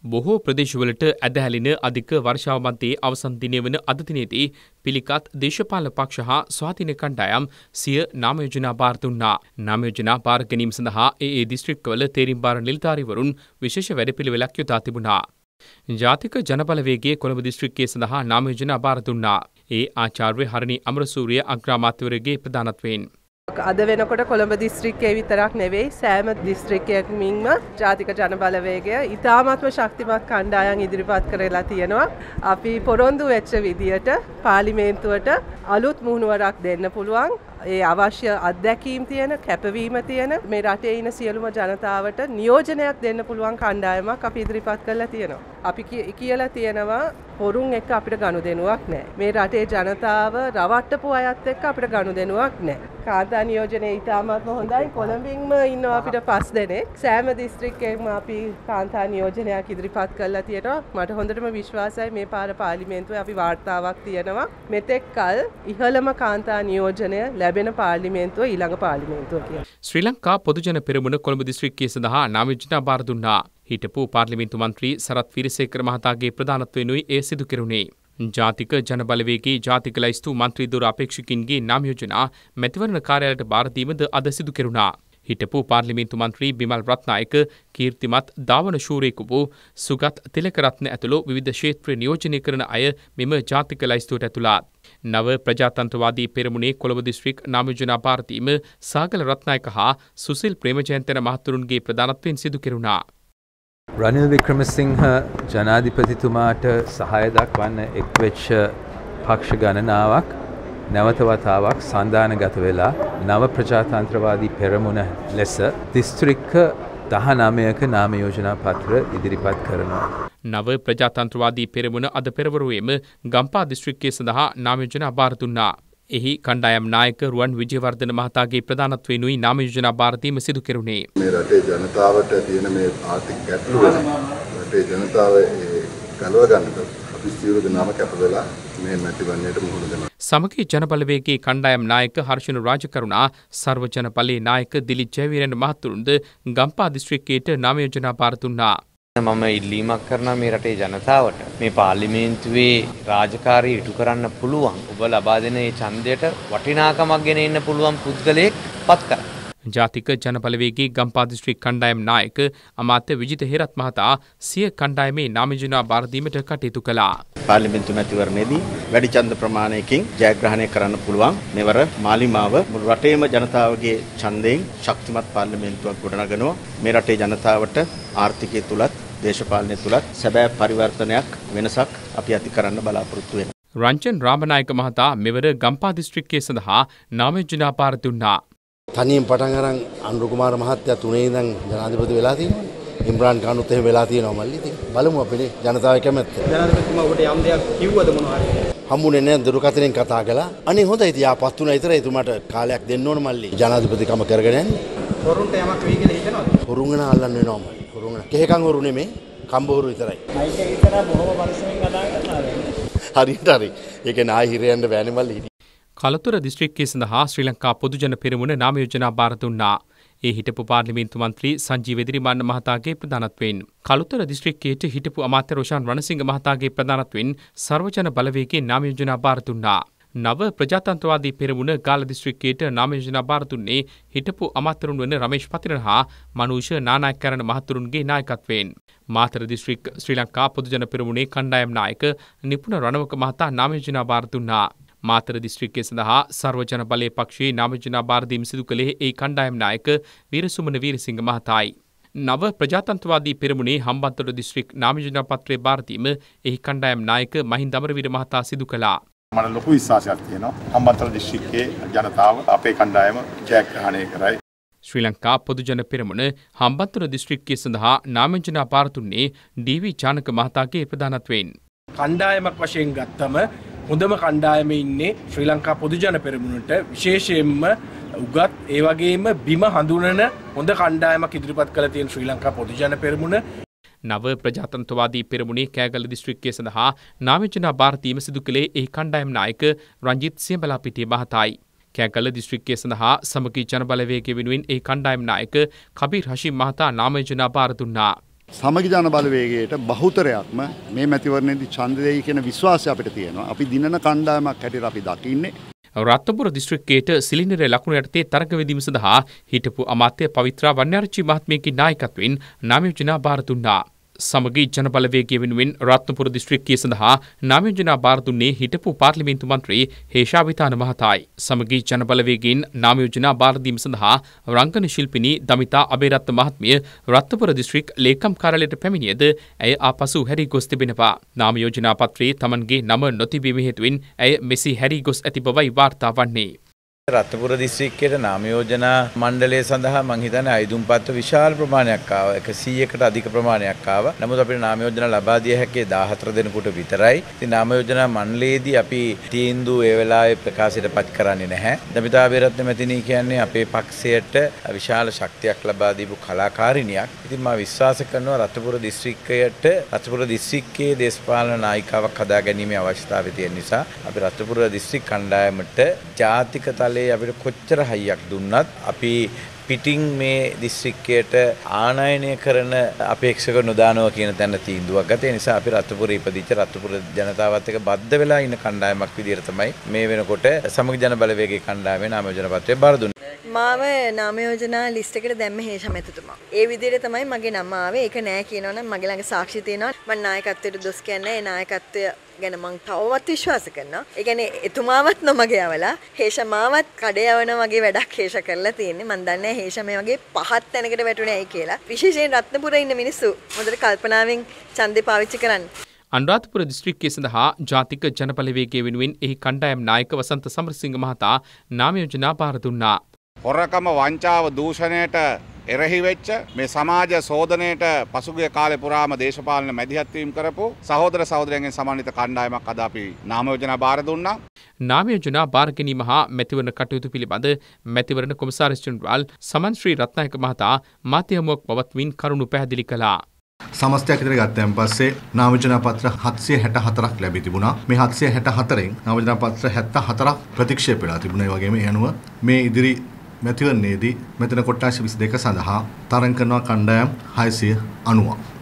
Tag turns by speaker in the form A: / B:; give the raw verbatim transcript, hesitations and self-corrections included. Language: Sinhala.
A: බොහෝ ප්‍රදේශවලට ඇදහැලෙන අධික වර්ෂාව මැදේ අවසන් දිනය වන අද දිනේදී පිළිකත් දේශපාලන පක්ෂ හා ස්වාධීන කණ්ඩායම් සිය නාම යෝජනා බාර දුන්නා. නාම යෝජනා බාර ගැනීම සඳහා ඒ ඒ දිස්ත්‍රික්කවල තේරීම් බාර නිලධාරීවරුන් විශේෂ වැඩපිළිවෙලක් යොදා තිබුණා. ජාතික ජනබලවේගයේ කොළඹ දිස්ත්‍රික්කයේ සඳහා නාම යෝජනා බාර දුන්නා. ඒ ආචාර්ය හරණි අමරසූරිය අග්‍රාමාත්‍යවරයාගේ ප්‍රධානත්වයෙන්
B: අද වෙනකොට කොළඹ දිස්ත්‍රික්කයේ විතරක් නෙවෙයි සෑම දිස්ත්‍රික්කයකින්ම ජාතික ජනබලවේගය ඉතාමත්ම ශක්තිමත් කණ්ඩායම් ඉදිරිපත් කරලා තියෙනවා. අපි පොරොන්දු වෙච්ච විදියට පාර්ලිමේන්තුවට අලුත් මුහුණුවරක් දෙන්න පුළුවන්. ඒ අවශ්‍ය අත්දැකීම් තියෙන කැපවීම තියෙන මේ රටේ ඉන සියලුම ජනතාවට නියෝජනයක් දෙන්න පුළුවන් කණ්ඩායමක් අපි ඉදිරිපත් කරලා තියෙනවා. අපි කියලා තියෙනවා පොරුන් එක්ක අපිට ගනුදෙනුවක් නැහැ. මේ රටේ ජනතාව රවට්ටපු අයත් එක්ක අපිට ගනුදෙනුවක් නැහැ. කාන්තා නියෝජනයේ ඉතාමත්ම හොඳයි. කොළඹින්ම ඉන්නවා අපිට පස් දෙනෙක්. සෑම දිස්ත්‍රික්කයකම අපි කාන්තා නියෝජනයක් ඉදිරිපත් කරලා තියෙනවා. මට හොඳටම විශ්වාසයි මේ පාර පාර්ලිමේන්තුවේ අපි වාර්තාවක් තියෙනවා. මෙතෙක් කල ඉහළම කාන්තා නියෝජනය ලැබෙන පාර්ලිමේන්තුව ඊළඟ පාර්ලිමේන්තුව කියලා.
A: ශ්‍රී ලංකා පොදුජන පෙරමුණ කොළඹ දිස්ත්‍රික්කයේ සඳහා නාම යෝජනා බාර දුන්නා. හිටපු පාර්ලිමේන්තු මන්ත්‍රී සරත් වීරසේකර මහතාගේ ප්‍රධානත්වයෙනුයි එය සිදු කෙරුණේ. ජාතික ජනබලවේගයේ ජාතික ලැයිස්තු මන්ත්‍රී දුර අපේක්ෂකින්ගේ නාම යෝජනා මැතිවරණ කාර්යාලයට බාර දීමද අද සිදු කෙරුණා. හිටපු පාර්ලිමේන්තු මන්ත්‍රී බිමල් රත්නායක කීර්තිමත් ධාවන ශූරයෙකු වූ සුගත් තිලකරත්න ඇතුළු විවිධ ක්ෂේත්‍ර නියෝජනය කරන අය මෙම ජාතික ලැයිස්තුවට ඇතුළත්. නව ප්‍රජාතන්ත්‍රවාදී පෙරමුණේ කොළඹ දිස්ත්‍රික් නාම යෝජනා බාර දීම සාගල රත්නායක හා සුසිල් ප්‍රේමජයන්තන මහතුරුන්ගේ ප්‍රධානත්වයෙන් සිදු කෙරුණා.
C: රනිල් වික්‍රමසිංහ ජනාධිපතිතුමාට සහාය දක්වන්න එක්වෙච්ච පක්ෂ ගණනාවක් නැවත වතාවක් සන්ධානගත වෙලා නව ප්‍රජාතන්ත්‍රවාදී පෙරමුණ ලෙස දිස්ත්‍රික්ක දහනවයක නාම යෝජනා පත්‍ර ඉදිරිපත් කරනවා.
A: නව ප්‍රජාතන්ත්‍රවාදී පෙරමුණ අද පෙරවරුවේම ගම්පා දිස්ත්‍රික්කයේ සඳහා නාම යෝජනා බාර දුන්නා. එහි කණ්ඩායම් නායක රුවන් විජේවර්ධන මහතාගේ ප්‍රධානත්වයෙනුයි නාම යෝජනා බාර දීම සිදු කෙරුණේ.
D: මේ රටේ ජනතාවට තියෙන මේ ආර්ථික ගැටලු වෙන රටේ ජනතාව ගලව ගන්නට අපි සියලු දෙනාම කැප වෙලා මේ මැතිවරණයට මුහුණ දෙනවා.
A: සමගි ජනබලවේගයේ කණ්ඩායම් නායක හර්ෂණ රාජකරුණා සර්ව ජනපලයේ නායක දිලිත් ජයවීරන් මහතුරුන්ද ගම්පා දිස්ත්‍රික්කයට නාම යෝජනා බාර දුන්නා.
E: මම ඉල්ලීමක් කරනවා මේ රටේ ජනතාවට මේ පාර්ලිමේන්තුවේ රාජකාරී ඉටු කරන්න පුළුවන් ඔබ ලබා දෙන මේ ඡන්දයට වටිනාකමක් ගෙන ඉන්න පුළුවන් පුද්ගලයෙක් පත් කරන්න.
A: ජාතික ජනබලවේගයේ ගම්පා දිස්ත්‍රික් කණ්ඩායම් නායක අමාත්‍ය විජිත හේරත් මහතා සිය කණ්ඩායමේ නාම යෝජනා බාර දීමට කටයුතු කළා.
F: පාර්ලිමේන්තු මැතිවරණයේදී වැඩි ඡන්ද ප්‍රමාණයකින් ජයග්‍රහණය කරන්න පුළුවන් මෙවර මාලිමාව මුළු රටේම ජනතාවගේ ඡන්දයෙන් ශක්තිමත් පාර්ලිමේන්තුවක් ගොඩනගනවා. මේ රටේ ජනතාවට ආර්ථිකය තුලත් දේශපාලනය තුලත් සැබෑ පරිවර්තනයක් වෙනසක් අපි ඇති කරන්න බලාපොරොත්තු වෙනවා.
A: රංජන් රාමනායක මහතා මෙවර ගම්පා දිස්ත්‍රික්කයේ සඳහා නාම යෝජනා බාර දුන්නා.
G: තනියෙන් පටන් අරන් අනුරු කුමාර මහත්තයා තුනේ ඉඳන් ජනාධිපති වෙලා තියෙනවා. ඉම්රාන් ඛානුත් එහෙම වෙලා තියෙනවා මල්ලි. ඉතින් බලමු අපේ ජනතාවගේ කැමැත්ත.
H: ජනාධිපතිතුමා ඔබට යම් දෙයක් කිව්වද මොනවා හරි?
G: හම්බුනේ නැහැ දුරකථනයෙන් කතා කළා. අනේ හොඳයි ඉතින් ආපත් තුනයි විතරයි එතුමාට කාලයක් දෙන්න ඕන මල්ලි. ජනාධිපතිකම කරගෙන යන්නේ.
H: හොරුන්ට යමක් වෙයි කියලා හිතනවද?
G: හොරුන් ගන අල්ලන්න වෙනවා මල්ලි. හොරුන් ගන. කෙහෙකන් හොරු නෙමෙයි. කම්බෝරු විතරයි.
H: මයික් එක විතර බොහොම පරිස්සමෙන් කතා කරනවා.
G: හරියට හරි. ඒක නායි හිරයන්ට බෑනේ මල්ලි.
A: කලතුර දිස්ත්‍රික්කයේ සඳහා ශ්‍රී ලංකා පොදුජන පෙරමුණ නාම යෝජනා බාර දුන්නා. ඒ හිටපු පාර්ලිමේන්තු මන්ත්‍රී සංජීව එදිරිමාන්න මහතාගේ ප්‍රධානත්වයෙන් කලුතර දිස්ත්‍රික්කයට හිටපු අමාත්‍ය රොෂාන් රණසිංහ මහතාගේ ප්‍රධානත්වයෙන් සර්වජන බලවේගයේ නාම යෝජනා බාර දුන්නා. නව ප්‍රජාතන්ත්‍රවාදී පෙරමුණ ගාල්ල දිස්ත්‍රික්කයට නාම යෝජනා බාර දුන්නේ හිටපු අමාත්‍යරුන් වන රමේෂ් පතිරණ හා මනෝෂ නානායකරණ මහතුරුන්ගේ නායකත්වයෙන්. මාතර දිස්ත්‍රික් ශ්‍රී ලංකා පොදුජන පෙරමුණේ කණ්ඩායම් නායක නිපුණ රණවක මහතා නාම යෝජනා බාර දුන්නා. මාතර දිස්ත්‍රික්කයේ සඳහා සර්වජන බලයේ පක්ෂයේ නාම යෝජනා බාර දීම සිදු කළේ ඒ කණ්ඩායම් නායක වීරසුමන වීරසිංහ මහතායි. නව ප්‍රජාතන්ත්‍රවාදී පෙරමුණේ හම්බන්තොට දිස්ත්‍රික් නාම යෝජනා පත්‍රය බාර දීම එහි කණ්ඩායම් නායක මහින්ද අමරවීර මහතා සිදු කළා.
D: මට ලොකු විශ්වාසයක් තියෙනවා හම්බන්තොට දිස්ත්‍රික්කයේ ජනතාව අපේ කණ්ඩායම ජයග්‍රහණය කරයි.
A: ශ්‍රී ලංකා පොදුජන පෙරමුණ හම්බන්තොට දිස්ත්‍රික්කයේ සඳහා නාම යෝජනා බාර දුන්නේ ඩී.වී. චානක මහතාගේ ප්‍රධානත්වයෙන්.
H: කණ්ඩායමක් වශයෙන් ගත්තම හොඳම කණ්ඩායමේ ඉන්නේ ශ්‍රී ලංකා පොදුජන පෙරමුණට විශේෂයෙන්ම උගත් ඒ වගේම බිම හඳුනන හොඳ කණ්ඩායමක් ඉදිරිපත් කළ තියෙන ශ්‍රී ලංකා පොදුජන පෙරමුණ.
A: නව ප්‍රජාතන්ත්‍රවාදී පෙරමුණේ කෑගල්ල දිස්ත්‍රික්කයේ සඳහා නාම යෝජනා බාර දීම සිදු කළේ එහි කණ්ඩායම් නායක රංජිත් සියඹලාපිටිය මහතායි. කෑගල්ල දිස්ත්‍රික්කයේ සඳහා සමගි ජනබලවේගය වෙනුවෙන් එහි කණ්ඩායම් නායක කබීර් හෂිම් මහතා නාම යෝජනා බාර දුන්නා.
I: සමගි ජන බලවේගයට බහුතරයක්ම මේ මැතිවරණයේදී ඡන්ද දෙයි කියන විශ්වාසය අපිට තියෙනවා. අපි දිනන කණ්ඩායමක් හැටියට අපි දකින්නේ.
A: රත්නපුර දිස්ත්‍රික්කයට සිලින්ඩරය ලකුණු යටතේ තරග වෙදීම සඳහා හිටපු අමාත්‍ය පවිත්‍රා වන්‍යාරච්චි මහත්මියගේ නායකත්වයෙන් නාම යෝජනා බාර දුන්නා. සමගි ජන බලවේගය වෙනුවෙන් රත්නපුර දිස්ත්‍රික්කය සඳහා නාම යෝජනා බාර දුන්නේ හිටපු පාර්ලිමේන්තු මන්ත්‍රී හේෂාවිතාන මහතායි. සමගි ජන බලවේගයෙන් නාම යෝජනා බාර දීම සඳහා රංගන ශිල්පිනී දමිතා අබේරත්න මහත්මිය රත්නපුර දිස්ත්‍රික් ලේකම් කාර්යාලයට පැමිණියද ඇය ආපසු හැරී ගොස් තිබෙනවා. නාම යෝජනා පත්‍රයේ තමන්ගේ නම නොතිබීම හේතුවෙන් ඇය මෙසේ හැරී ගොස් ඇති බවයි වාර්තා වන්නේ.
J: රත්නපුර දිස්ත්‍රික්කයේ නාම යෝජනා මණ්ඩලය සඳහා මම හිතන්නේ අයදුම්පත් විශාල ප්‍රමාණයක් ආවා. එකසීයකට අධික ප්‍රමාණයක් ආවා. නමුත් අපිට නාම යෝජනා ලබා දිය හැකි දාහතර දෙනෙකුට විතරයි. ඉතින් නාම යෝජනා මණ්ඩලයේදී අපි තීන්දුව ඒ වෙලාවේ ප්‍රකාශයට පත් කරන්නේ නැහැ. දමිතා අබේරත්න මැතිණිය කියන්නේ අපේ පක්ෂයට විශාල ශක්තියක් ලබා දීපු කලාකාරිනියක්. ඉතින් මම විශ්වාස කරනවා රත්නපුර දිස්ත්‍රික්කයට රත්නපුර දිස්ත්‍රික්කයේ දේශපාලන නායිකාවක් හදා ගැනීමේ අවශ්‍යතාවය තියෙන නිසා අපි රත්නපුර දිස්ත්‍රික් කණ්ඩායමට ජාතික අපිට කොච්චර හයියක් දුන්නත් අපි පිටින් මේ දිස්ත්‍රික්කයට ආනයනය කරන අපේක්ෂක නොදානවා කියන තැන තීන්දුවක් ගත්තා. ඒ නිසා අපි රත්නපුරේ ඉපදිච්ච රත්නපුර ජනතාවත් එක්ක බද්ධ වෙලා ඉන්න කණ්ඩායමක් විදිහට තමයි මේ වෙනකොට සමගි ජන බලවේගයේ කණ්ඩායමේ නාම යෝජනා පත්‍රය බාර දුන්නේ.
K: මාව නාම යෝජනා ලිස්ට් එකට දැම්ම හේෂ මැතිතුමා. ඒ විදිහට තමයි මගේ නම ආවේ. ඒක නෑ කියනවනම් මගේ ළඟ සාක්ෂි තියෙනවා. මම නායකත්වයට දොස් කියන්නේ ඒ නායකත්වය ගැන මං තවවත් විශ්වාස කරනවා. ඒ කියන්නේ එතුමාවත් නොමග යවලා හේෂ මාවත් කඩේ යවන වගේ වැඩක් හේෂ කරලා තියෙන්නේ. මං දන්නේ හේෂ මේ වගේ පහත් තැනකට වැටුනේ ඇයි කියලා. විශේෂයෙන් රත්නපුරේ ඉන්න මිනිස්සු හොඳට කල්පනාවෙන් ඡන්දේ පාවිච්චි කරන්න.
A: අනුරාධපුර දිස්ත්‍රික්කය සඳහා ජාතික ජන බලවේගය වෙනුවෙන් එහි කණ්ඩායම් නායක වසන්ත සමරසිංහ මහතා නාම යෝජනා බාර දුන්නා.
L: හොරකම වංචාව දූෂණයට එරෙහි වෙච්ච මේ සමාජ සෝදනයට පසුගිය කාලේ පුරාම දේශපාලන මැදිහත් වීම කරපු සහෝදර සහෝදරයන්ගෙන් සමන්විත කණ්ඩායමක් අද අපි නාම යෝජනා බාර දුන්නා.
A: නාම යෝජනා බාර ගැනීම හා මැතිවරණ කටයුතු පිළිබඳ මැතිවරණ කොමසාරිස් ජෙනරාල් සමන් ශ්‍රී රත්නායක මහතා මාධ්‍ය හමුවක් පවත්වමින් කරුණු පැහැදිලි කළා.
M: සමස්තයක් විතර ගත්තන් පස්සේ නාම යෝජනා පත්‍ර හත්සිය හැට හතරක් ලැබී තිබුණා. මේ හත්සිය හැට හතරෙන් නාම යෝජනා පත්‍ර හැත්තෑ හතරක් ප්‍රතික්ෂේප වෙලා තිබුණා. ඒ වගේම ඒ අනුව මේ ඉදිරි මැතිවරණයේදී මෙතන කොට්ටාශ විසි දෙක සඳහා තරඟ කරනවා කණ්ඩායම් හයසිය අනූවක්.